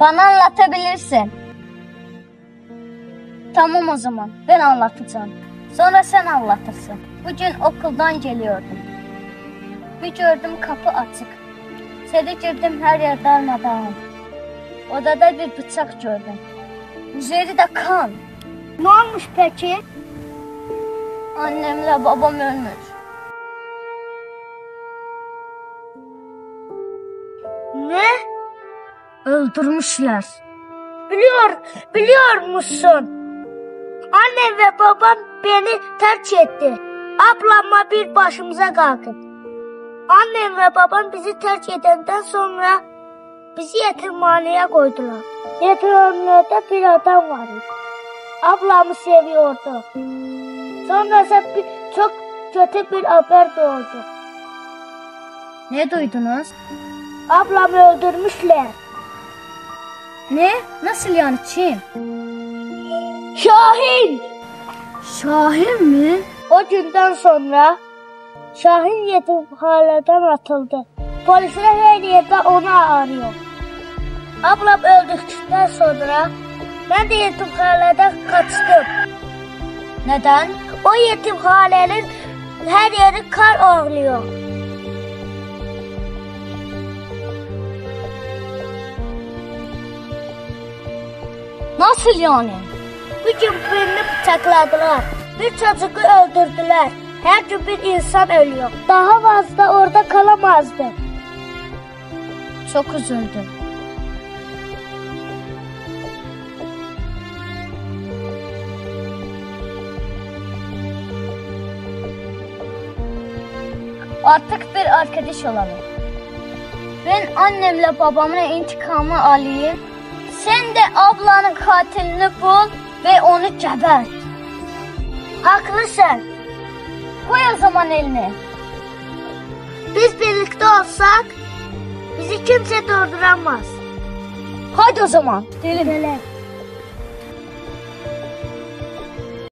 Bana anlatabilirsin. Tamam o zaman, ben anlatacağım. Sonra sen anlatırsın. Bugün okuldan geliyordum. Bir gördüm kapı açık. İçeri girdim, her yer darmadağın. Odada bir bıçak gördüm. Üzeri de kan. Ne olmuş peki? Annemle babam ölmüş. Ne? Öldürmüşler. Biliyor musun? Annem ve babam beni terk etti. Ablamla bir başımıza kaldık. Annem ve babam bizi terk edenden sonra bizi yetimhaneye koydular. Yetimhanede bir adam vardı. Ablamı seviyordu. Sonrasında çok kötü bir haber doğdu. Ne duydunuz? Ablamı öldürmüşler. Ne? Nasıl yani, kim? Şahin! Şahin mi? O günden sonra Şahin yetimhaneden atıldı. Polisler her yerde onu arıyor. Ablam öldükten sonra ben de yetimhaneden kaçtım. Neden? O yetimhanenin her yeri kar ağlıyor. Nasıl yani? Bir gün birini bıçakladılar. Bir çocuğu öldürdüler. Her gün bir insan ölüyor. Daha fazla orada kalamazdı. Çok üzüldüm. Artık bir arkadaş olalım. Ben annemle babamın intikamı alayım. Sen de ablanın katilini bul ve onu gebert. Haklısın. Koy o zaman elini. Biz birlikte olsak bizi kimse durduramaz. Hadi o zaman. Gidelim.